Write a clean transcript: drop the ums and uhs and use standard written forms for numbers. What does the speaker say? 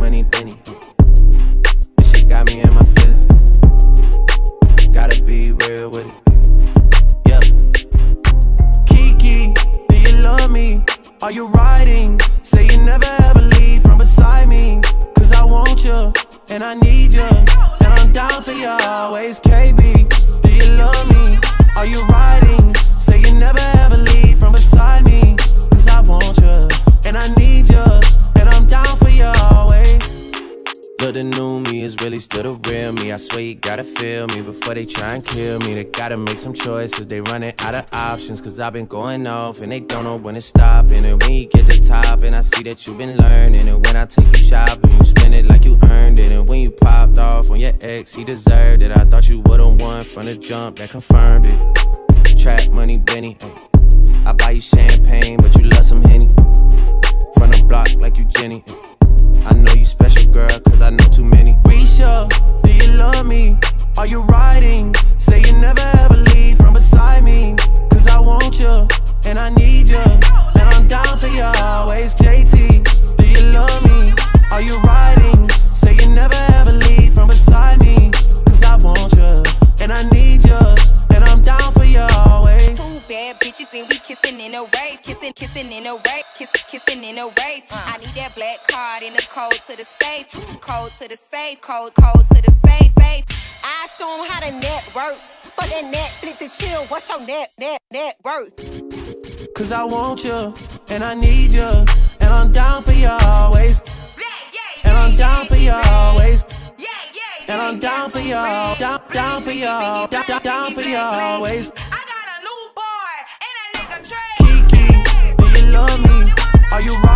money, Benny. This shit got me in my feelings. Gotta be real with it. Yeah. Kiki, do you love me? Are you riding? Say you never ever leave from beside me. Cause I want you, and I need you, and I'm down for you always. KB, do you love me? Are you riding? Say you never ever leave from beside me. Cause I want you, and I need you, and I'm down for you always. Look, the new me is really still the real me. I swear you gotta feel me before they try and kill me. They gotta make some choices, they running out of options. Cause I've been going off and they don't know when to stop. And when you get to the top and I see that you've been learning. And when I take you shopping, you spend it like you earned it. And when you popped off on your ex, he deserved it. I thought you would've won from the jump, that confirmed it. Trap money, Benny, I buy you champagne, but you love some Henny. From the block like you Jenny. I know you special, girl, cause I know too many. Risha, do you love me? Are you riding? Say you never ever leave from beside me. Cause I want you, and I need you, and I'm down for you always. JT, do you love me? Are you riding? Say you never ever leave from beside me. Cause I want you, and I need you, and I'm down for you always. Two bad bitches and we kissing in a wave. Kissing in a wave. Kissing in a wave. I need that black card in the code to the safe. Code to the safe. Code to the safe. I show them how to network. For that Netflix and chill, what's your net worth? Cause I want you, and I need you, and I'm down for you always. And I'm down for you always. And I'm down for you, down for you, down for you always. I got a new boy and a nigga Trey. Kiki, do you love me? Are you right?